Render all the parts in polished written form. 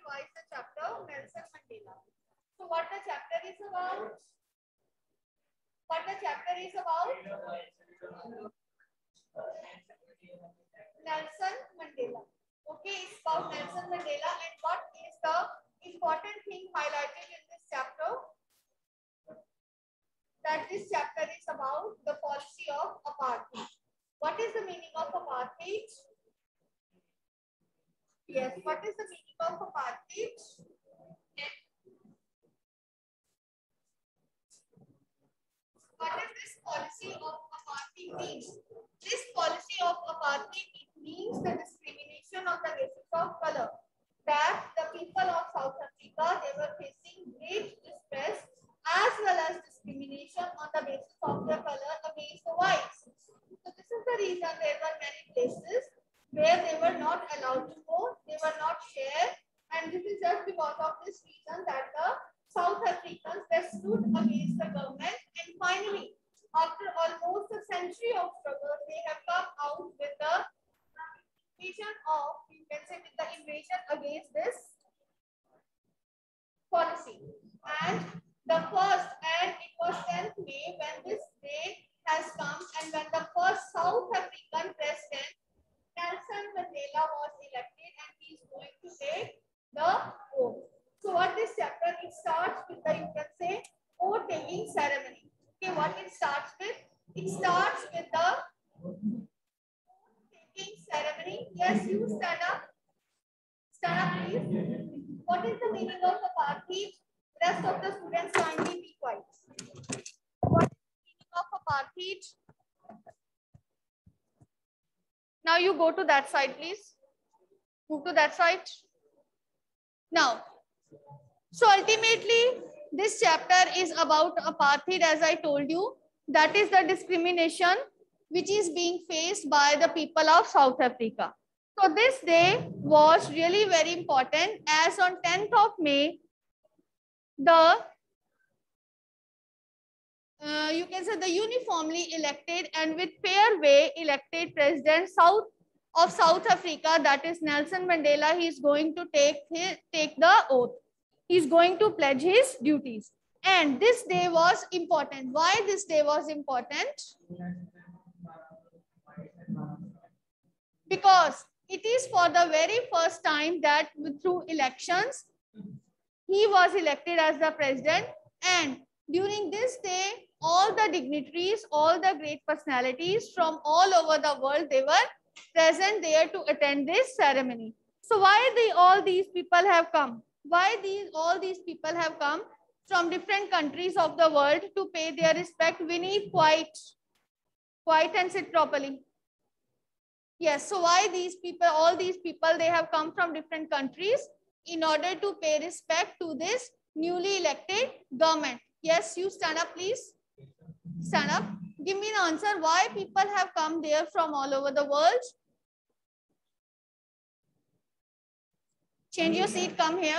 revise the chapter Nelson Mandela. So what the chapter is about? What the chapter is about? Nelson Mandela. Okay, it's about Nelson Mandela, and what is the important thing highlighted in this chapter? That this chapter is about the policy of apartheid. What is the meaning of apartheid? Yes, what is the meaning of apartheid? What is this policy of apartheid means? This policy of apartheid, it means the discrimination on the basis of color. That the people of South Africa, they were facing great distress as well as discrimination on the basis of their color against the whites. So this is the reason there were many places where they were not allowed to go, they were not shared, and this is just because of this reason that the South Africans, they stood against the government, and finally, after almost a century of struggle, they have come out with the invasion of, you can say, with the invasion against this policy. And the first, and it was 10th May when this day has come, and when the first South African president, Nelson Mandela, was elected, and he is going to take the oath. So what this chapter, it starts with the, you can say, oath taking ceremony. Okay, what it starts with? It starts with the taking ceremony. Yes, you stand up. Stand up, please. What is the meaning of apartheid? Rest of the students kindly be quiet. What is the meaning of apartheid? Now you go to that side, please. Move to that side. Now, so ultimately, this chapter is about apartheid, as I told you. That is the discrimination which is being faced by the people of South Africa. So this day was really very important, as on 10th of May, the you can say the uniformly elected and with fair way elected president of South Africa, that is Nelson Mandela, he is going to take the oath. He is going to pledge his duties. And this day was important. Why this day was important? Because it is for the very first time that through elections, he was elected as the president, and during this day, all the dignitaries, all the great personalities from all over the world, they were present there to attend this ceremony. So why all these people have come? Why all these people have come from different countries of the world to pay their respect? We need quiet and sit properly. Yes, so why these people, all these people, they have come from different countries in order to pay respect to this newly elected government. Yes, you stand up, please. Stand up. Give me the answer. Why people have come there from all over the world? Change your seat. Come here.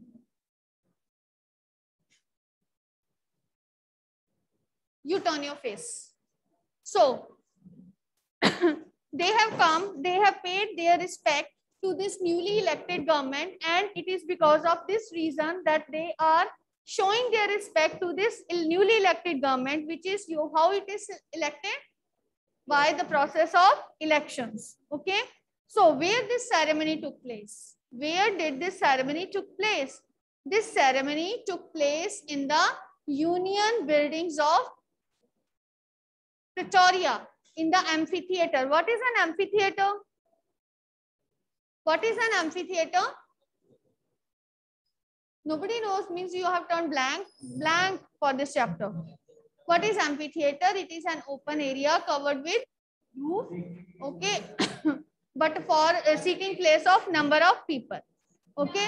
You turn your face. So, they have come, they have paid their respect to this newly elected government, and it is because of this reason that they are showing their respect to this newly elected government, which is how it is elected by the process of elections. Okay, so where this ceremony took place? Where did this ceremony took place? This ceremony took place in the Union Buildings of Pretoria, in the amphitheater. What is an amphitheater? What is an amphitheater? Nobody knows, means you have turned blank for this chapter. What is amphitheater? It is an open area covered with roof, okay, but for a seating place of number of people, okay.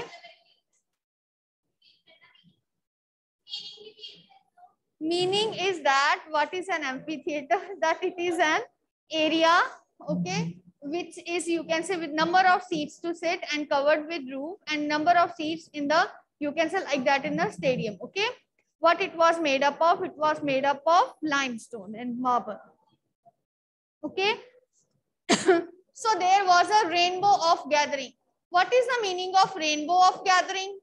Meaning is that what is an amphitheater? That it is an area, okay, which is, you can say, with number of seats to sit and covered with roof, and number of seats in the, you can say, like that in the stadium, okay. What it was made up of? It was made up of limestone and marble, okay. So there was a rainbow of gathering. What is the meaning of rainbow of gathering?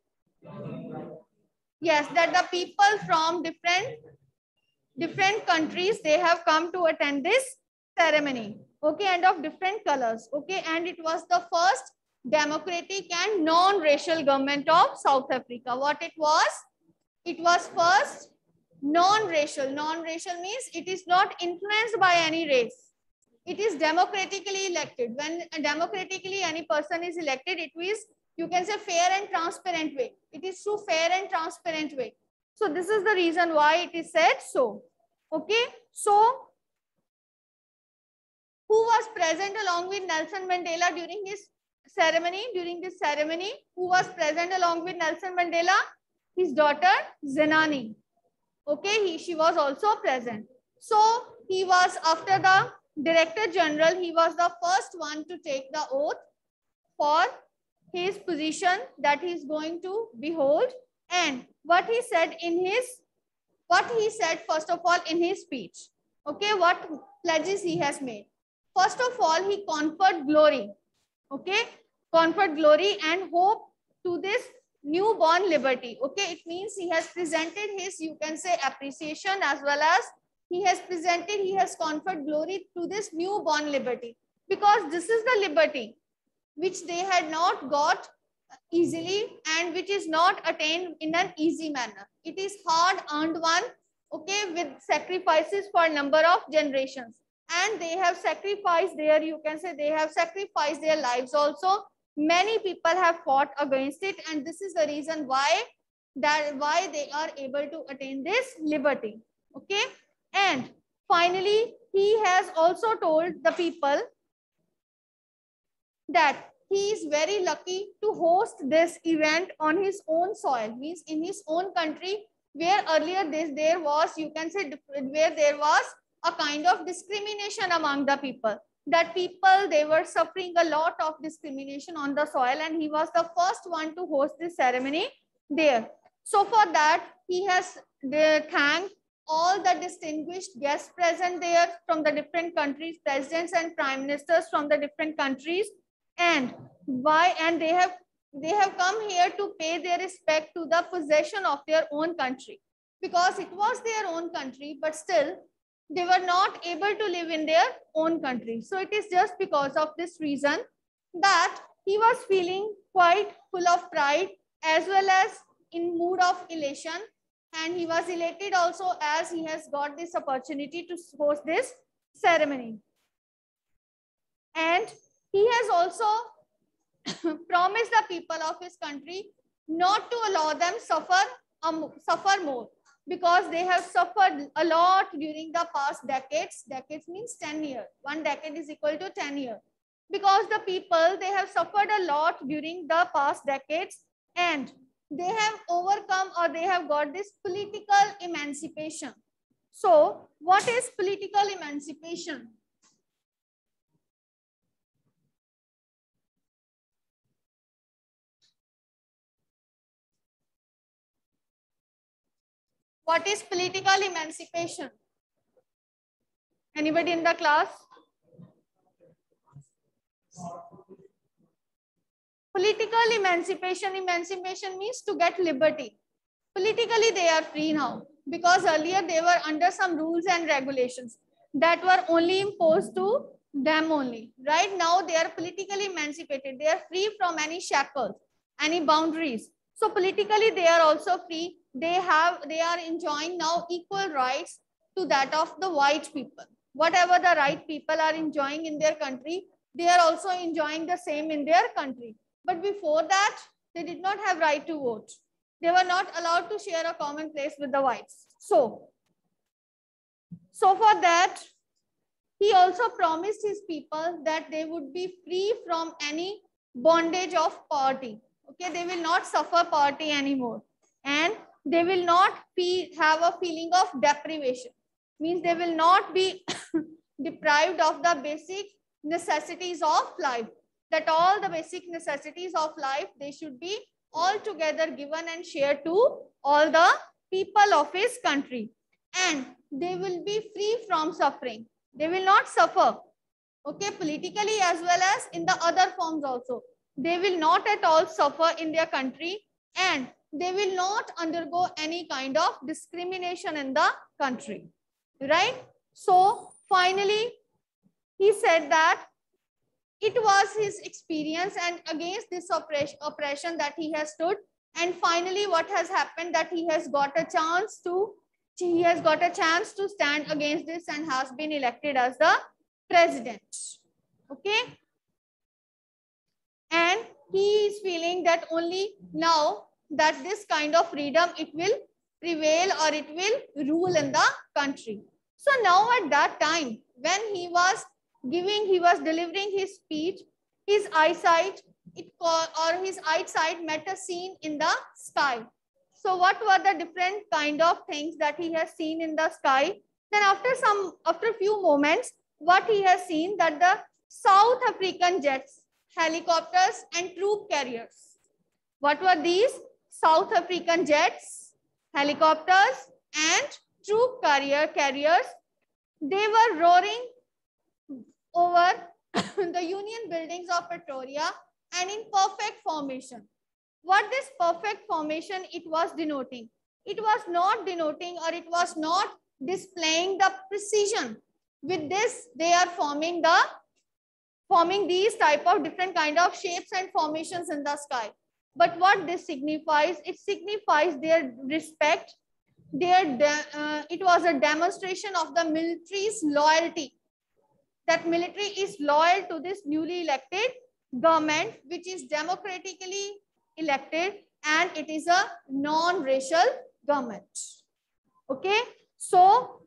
Yes, that the people from different countries, they have come to attend this ceremony. Okay, and of different colors. Okay, and it was the first democratic and non-racial government of South Africa. What it was? It was first non-racial. Non-racial means it is not influenced by any race. It is democratically elected. When democratically any person is elected, it is, you can say, fair and transparent way. It is through fair and transparent way. So this is the reason why it is said so. Okay, so who was present along with Nelson Mandela during his ceremony? During this ceremony, who was present along with Nelson Mandela? His daughter Zenani. Okay, she was also present. So he was, after the Director General, he was the first one to take the oath for his position that he is going to behold. And what he said first of all in his speech. Okay, what pledges he has made. First of all, he conferred glory. Okay, conferred glory and hope to this newborn liberty. Okay, it means he has presented his, you can say, appreciation, as well as he has conferred glory to this newborn liberty, because this is the liberty which they had not got easily and which is not attained in an easy manner. It is hard earned one, okay, with sacrifices for a number of generations. And they have sacrificed their, you can say, they have sacrificed their lives also. Many people have fought against it, and this is the reason why they are able to attain this liberty. Okay, and finally, he has also told the people that he is very lucky to host this event on his own soil, means in his own country, where earlier there was, you can say, where there was a kind of discrimination among the people. That people, they were suffering a lot of discrimination on the soil, and he was the first one to host this ceremony there. So for that, he has thanked all the distinguished guests present there from the different countries, presidents and prime ministers from the different countries. And why? And they have come here to pay their respect to the possession of their own country, because it was their own country, but still they were not able to live in their own country. So it is just because of this reason that he was feeling quite full of pride, as well as in mood of elation. And he was elated also, as he has got this opportunity to host this ceremony. And he has also promised the people of his country not to allow them suffer more, because they have suffered a lot during the past decades. Decades means 10 years. 1 decade is equal to 10 years. Because the people, they have suffered a lot during the past decades, and they have overcome, or they have got this political emancipation. So what is political emancipation? What is political emancipation? Anybody in the class? Political emancipation. Emancipation means to get liberty. Politically, they are free now, because earlier they were under some rules and regulations that were only imposed to them only. Right now, they are politically emancipated. They are free from any shackles, any boundaries. So politically, they are also free. They are enjoying now equal rights to that of the white people. Whatever the right people are enjoying in their country, they are also enjoying the same in their country. But before that, they did not have right to vote. They were not allowed to share a common place with the whites. So for that, he also promised his people that they would be free from any bondage of poverty. Okay, they will not suffer poverty anymore, and they will not have a feeling of deprivation. Means they will not be deprived of the basic necessities of life. That all the basic necessities of life, they should be all together given and shared to all the people of his country. And they will be free from suffering. They will not suffer. Okay, politically as well as in the other forms also. they will not at all suffer in their country, and they will not undergo any kind of discrimination in the country, right? So finally, he said that it was his experience and against this oppression that he has stood. And finally, what has happened that he has got a chance to stand against this and has been elected as the president. Okay. And he is feeling that only now that this kind of freedom, it will prevail or it will rule in the country. So now at that time, when he was delivering his speech, his eyesight met a scene in the sky. So what were the different kind of things that he has seen in the sky? Then after a few moments, what he has seen that the South African jets, helicopters and troop carriers. What were these? South African jets, helicopters and troop carriers. They were roaring over the Union buildings of Pretoria and in perfect formation. What this perfect formation it was denoting? It was not denoting, or it was not displaying the precision. With this, they are forming these type of different kind of shapes and formations in the sky. But what this signifies? It signifies their respect. It was a demonstration of the military's loyalty. That military is loyal to this newly elected government, which is democratically elected, and it is a non-racial government. Okay, so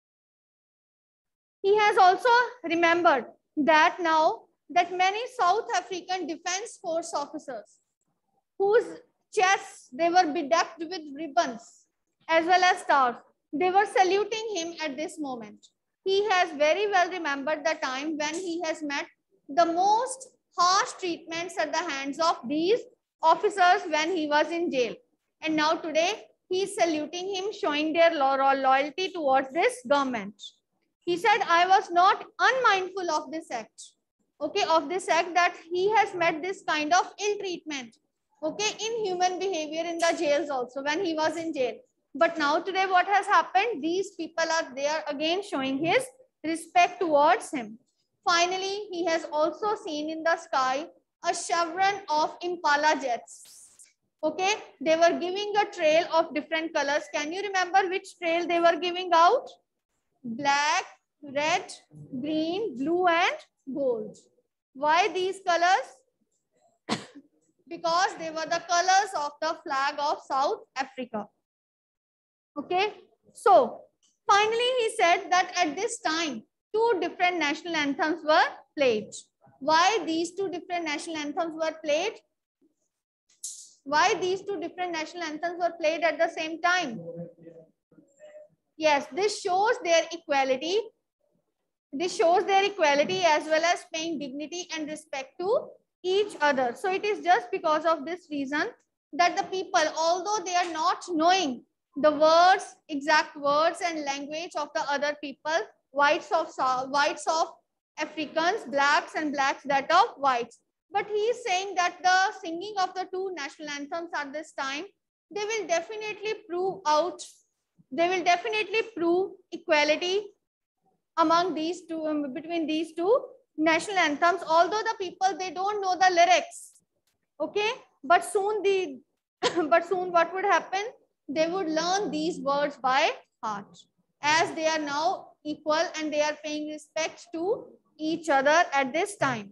he has also remembered that now that many South African Defense Force officers whose chests they were bedecked with ribbons as well as stars, they were saluting him at this moment. He has very well remembered the time when he has met the most harsh treatments at the hands of these officers when he was in jail. And now today he is saluting him, showing their loyalty towards this government. He said, I was not unmindful of this act. Okay, of this act that he has met this kind of ill treatment. Okay, inhuman behavior in the jails also when he was in jail. But now today what has happened? These people are there again showing his respect towards him. Finally, he has also seen in the sky a chevron of Impala jets. Okay, they were giving a trail of different colors. Can you remember which trail they were giving out? Black, red, green, blue and gold. Why these colors? Because they were the colors of the flag of South Africa. Okay, so finally he said that at this time, two different national anthems were played. Why these two different national anthems were played? Why these two different national anthems were played at the same time? Yes, this shows their equality. This shows their equality as well as paying dignity and respect to each other. So it is just because of this reason that the people, although they are not knowing the words, exact words and language of the other people, whites of Africans, blacks and blacks that of whites. But he is saying that the singing of the two national anthems at this time, they will definitely prove equality among these two, between these two national anthems, although the people, they don't know the lyrics. Okay, but soon what would happen? They would learn these words by heart, as they are now equal and they are paying respect to each other at this time.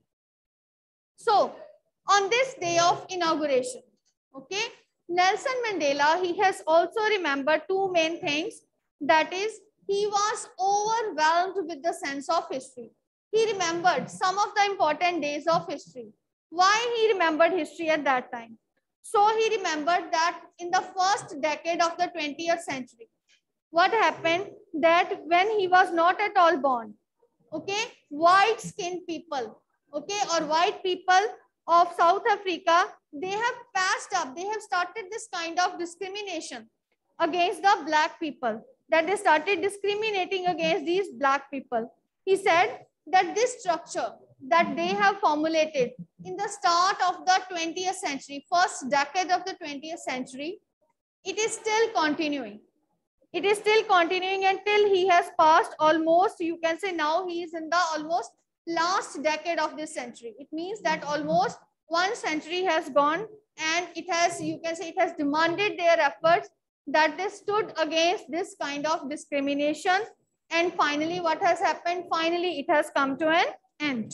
So on this day of inauguration, okay, Nelson Mandela, he has also remembered two main things. That is, he was overwhelmed with the sense of history. He remembered some of the important days of history. Why he remembered history at that time? So he remembered that in the first decade of the 20th century, what happened that when he was not at all born, okay, white-skinned people, okay, or white people of South Africa, they have started this kind of discrimination against the black people, that they started discriminating against these black people. He said that this structure, that they have formulated in the start of the 20th century, first decade of the 20th century, it is still continuing. It is still continuing until he has passed almost, you can say now he is in the almost last decade of this century. It means that almost 1 century has gone, and it has, you can say it has demanded their efforts that they stood against this kind of discrimination. And finally, what has happened? Finally, it has come to an end.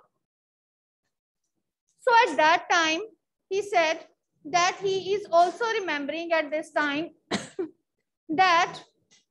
So at that time, he said that he is also remembering at this time that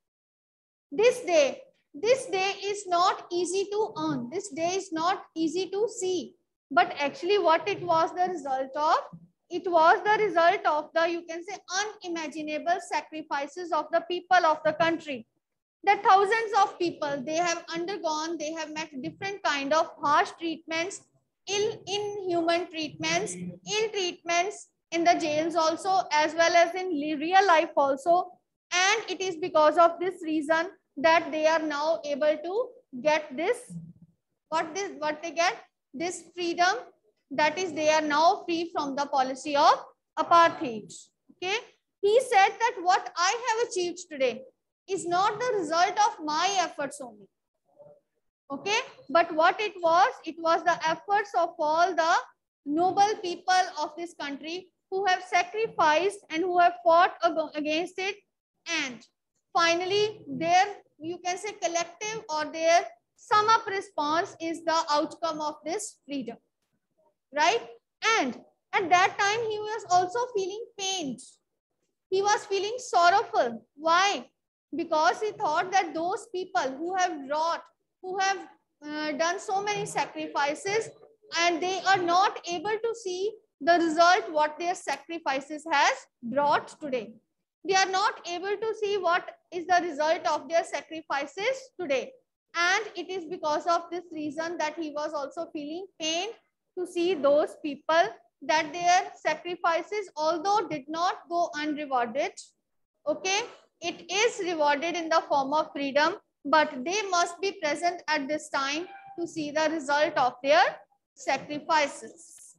this day is not easy to earn. This day is not easy to see. But actually what it was the result of? It was the result of the, you can say, unimaginable sacrifices of the people of the country. The thousands of people, they have undergone, they have met different kind of harsh treatments, inhuman treatments, ill treatments in the jails also, as well as in real life also. And it is because of this reason that they are now able to get this, what they get, this freedom, that is they are now free from the policy of apartheid. Okay, he said that what I have achieved today is not the result of my efforts only. Okay, but what it was the efforts of all the noble people of this country who have sacrificed and who have fought against it. And finally, their, you can say, collective or their sum up response is the outcome of this freedom, right? And at that time, he was also feeling pained. He was feeling sorrowful. Why? Because he thought that those people who have wrought, who have done so many sacrifices, and they are not able to see the result what their sacrifices has brought today. They are not able to see what is the result of their sacrifices today. And it is because of this reason that he was also feeling pain to see those people, that their sacrifices, although did not go unrewarded, okay, it is rewarded in the form of freedom, but they must be present at this time to see the result of their sacrifices.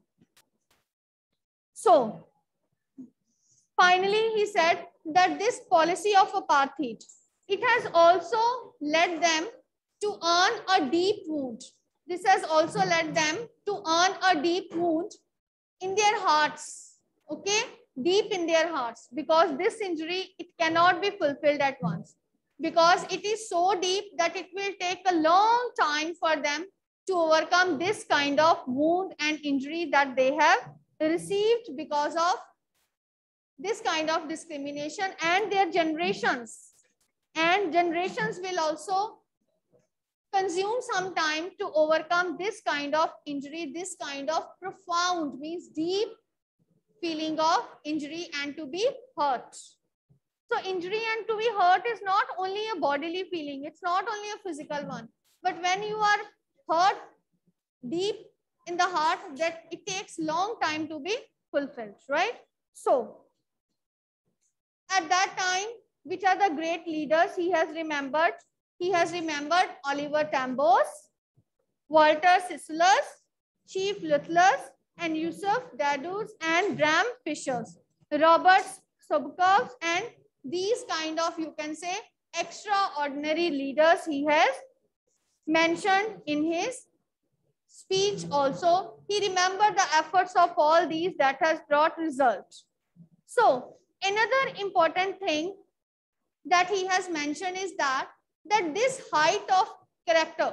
So finally, he said that this policy of apartheid, it has also led them to earn a deep wound. This has also led them to earn a deep wound in their hearts, okay, deep in their hearts, because this injury, it cannot be fulfilled at once, because it is so deep that it will take a long time for them to overcome this kind of wound and injury that they have received because of this kind of discrimination. And their generations will also consume some time to overcome this kind of injury, this kind of profound, means deep feeling of injury and to be hurt. So injury and to be hurt is not only a bodily feeling, it's not only a physical one, but when you are hurt deep in the heart, that it takes long time to be fulfilled, right? So at that time, which are the great leaders he has remembered? He has remembered Oliver Tambo, Walter Sisulu, Chief Lutlers, and Yusuf Dadus and Bram Fishers, Robert Sobukov, and these kind of, you can say, extraordinary leaders he has mentioned in his speech also. He remembered the efforts of all these that has brought results. So another important thing that he has mentioned is that this height of character,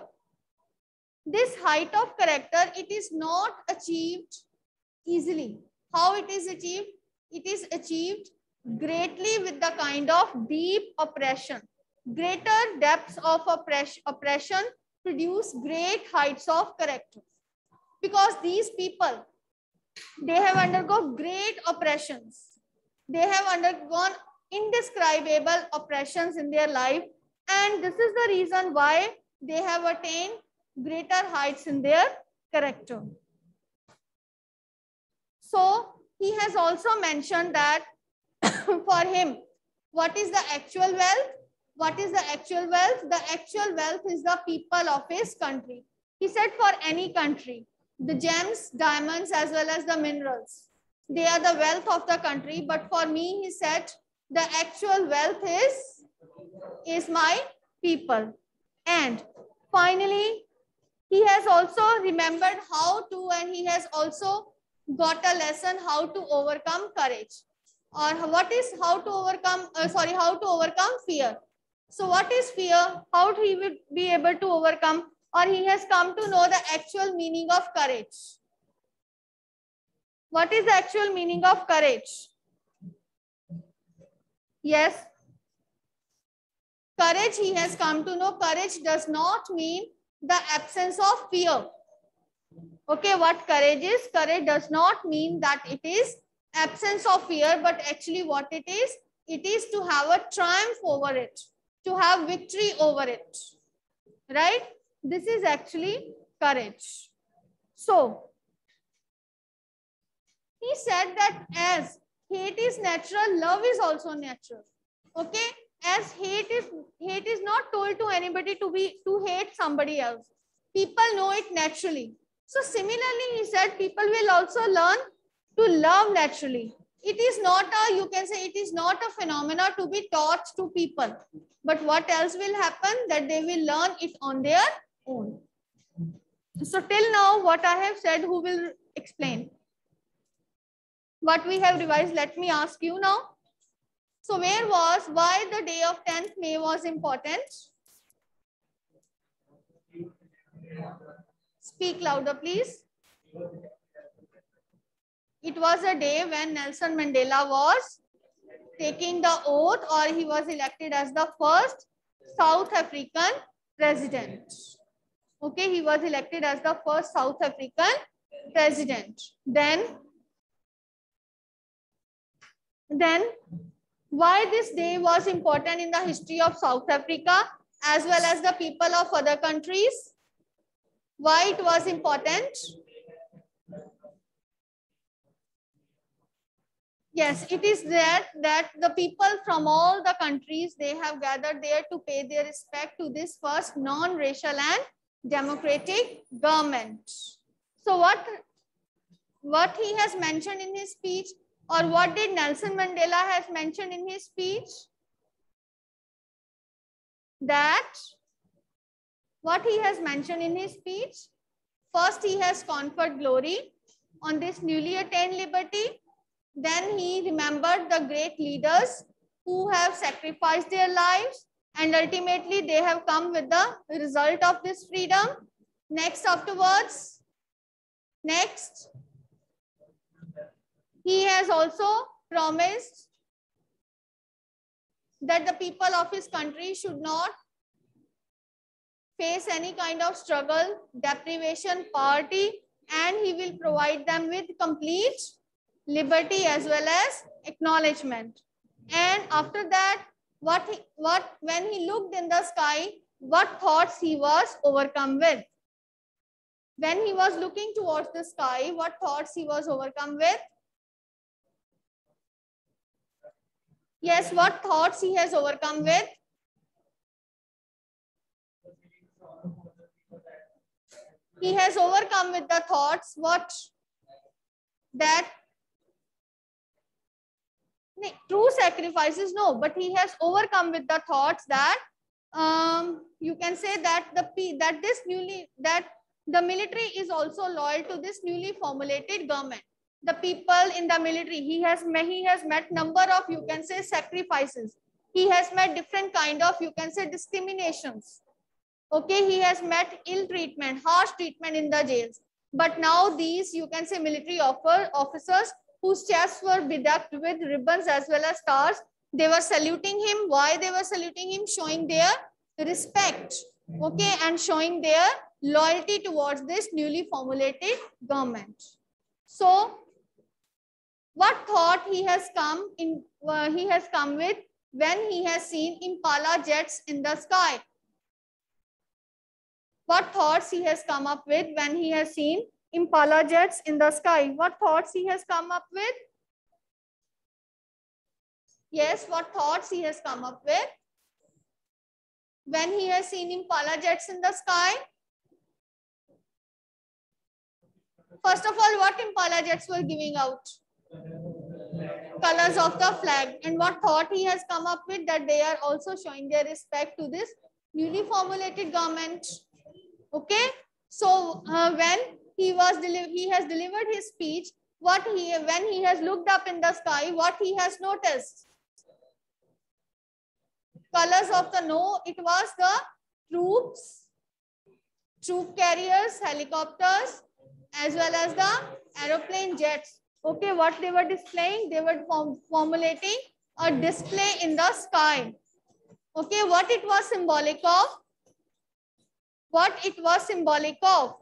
it is not achieved easily. How it is achieved? It is achieved greatly with the kind of deep oppression. Greater depths of oppression produce great heights of character. Because these people, they have undergone great oppressions. They have undergone indescribable oppressions in their life. And this is the reason why they have attained greater heights in their character. So he has also mentioned that for him, what is the actual wealth? What is the actual wealth? The actual wealth is the people of his country. He said for any country, the gems, diamonds, as well as the minerals, they are the wealth of the country. But for me, he said, the actual wealth is my people. And finally, he has also remembered how to, and he has also got a lesson how to overcome courage, or what is how to overcome, how to overcome fear. So what is fear? How he will be able to overcome, or he has come to know the actual meaning of courage. What is the actual meaning of courage? Yes. Courage, he has come to know, courage does not mean the absence of fear. Okay, what courage is? Courage does not mean that it is absence of fear, but actually what it is to have a triumph over it, to have victory over it, right? This is actually courage. So, he said that as hate is natural, love is also natural. Okay, as hate is not told to anybody to hate somebody else. People know it naturally. So similarly, he said people will also learn to love naturally. It is not a, you can say it is not a phenomena to be taught to people. But what else will happen? That they will learn it on their own. So till now, what I have said, who will explain? What we have revised, let me ask you now. So why the day of 10th May was important? Speak louder, please. It was a day when Nelson Mandela was taking the oath, or he was elected as the first South African president. Okay, he was elected as the first South African president. Then why this day was important in the history of South Africa as well as the people of other countries? Why it was important? Yes, it is that the people from all the countries, they have gathered there to pay their respect to this first non-racial and democratic government. So what he has mentioned in his speech, or what did Nelson Mandela has mentioned in his speech? That what he has mentioned in his speech, first he has conferred glory on this newly attained liberty. Then he remembered the great leaders who have sacrificed their lives, and ultimately they have come with the result of this freedom. Next, he has also promised that the people of his country should not face any kind of struggle, deprivation, poverty, and he will provide them with complete liberty as well as acknowledgement. And after that, when he looked in the sky, what thoughts he was overcome with? When he was looking towards the sky, what thoughts he was overcome with? Yes, what thoughts he has overcome with? He has overcome with the thoughts, what? That true sacrifices, no, but he has overcome with the thoughts that you can say that the military is also loyal to this newly formulated government. The people in the military, he has met number of, you can say, sacrifices. He has met different kind of, you can say, discriminations. Okay, he has met ill treatment, harsh treatment in the jails. But now these, you can say, military officers whose chests were bedecked with ribbons as well as stars, they were saluting him. Why they were saluting him? Showing their respect, okay, and showing their loyalty towards this newly formulated government. So what thought he has come with when he has seen Impala jets in the sky? What thoughts he has come up with when he has seen Impala jets in the sky? What thoughts he has come up with? Yes, what thoughts he has come up with when he has seen Impala jets in the sky? First of all, what Impala jets were giving out? Colors of the flag. And what thought he has come up with, that they are also showing their respect to this newly formulated government. Okay. So when he has delivered his speech, when he has looked up in the sky, what he has noticed? Colors of the it was the troop carriers, helicopters, as well as the aeroplane jets. Okay, what they were displaying? They were formulating a display in the sky. Okay, what it was symbolic of? What it was symbolic of?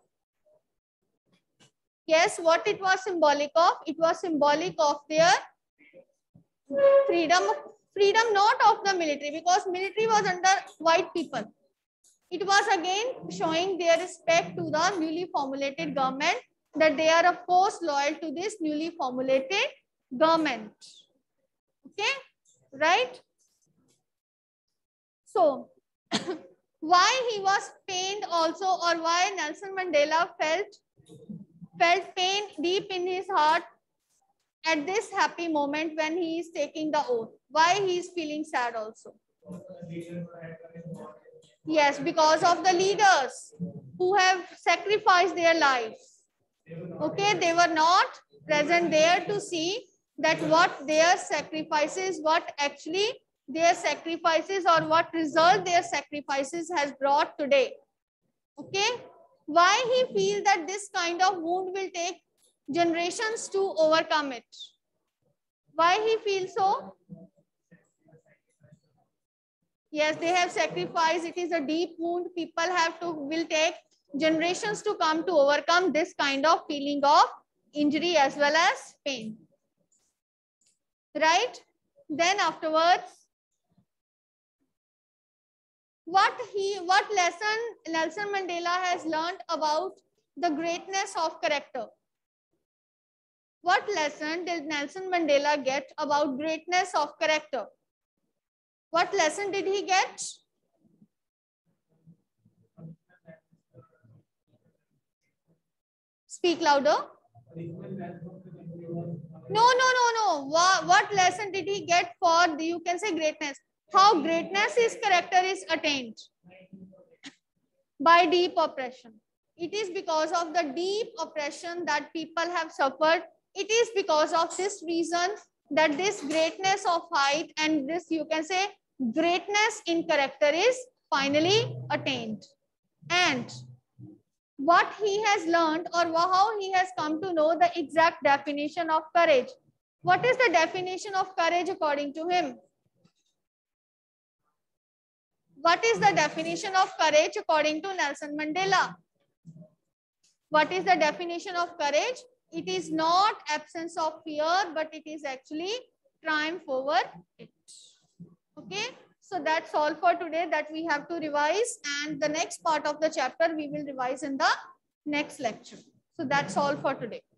Yes, what it was symbolic of? It was symbolic of their freedom not of the military, because military was under white people. It was again showing their respect to the newly formulated government, that they are of course loyal to this newly formulated government. Okay, right? So why he was pained also, or why Nelson Mandela felt pain deep in his heart at this happy moment when he is taking the oath? Why he is feeling sad also? Yes, because of the leaders who have sacrificed their lives. Okay, they were not present there to see that what their sacrifices, what actually their sacrifices, or what result their sacrifices has brought today. Okay, why he feels that this kind of wound will take generations to overcome it? Why he feels so? Yes, they have sacrificed. It is a deep wound. People will take generations to come to overcome this kind of feeling of injury as well as pain. Right? Then afterwards, what lesson Nelson Mandela has learned about the greatness of character? What lesson did Nelson Mandela get about greatness of character? What lesson did he get? Speak louder. No. What lesson did he get for you can say greatness? How greatness is character is attained? By deep oppression. It is because of the deep oppression that people have suffered. It is because of this reason that this greatness of height and this you can say greatness in character is finally attained. And what he has learned, or how he has come to know the exact definition of courage. What is the definition of courage according to him? What is the definition of courage according to Nelson Mandela? What is the definition of courage? It is not absence of fear, but it is actually triumph over it. Okay, so that's all for today that we have to revise, and the next part of the chapter we will revise in the next lecture. So that's all for today.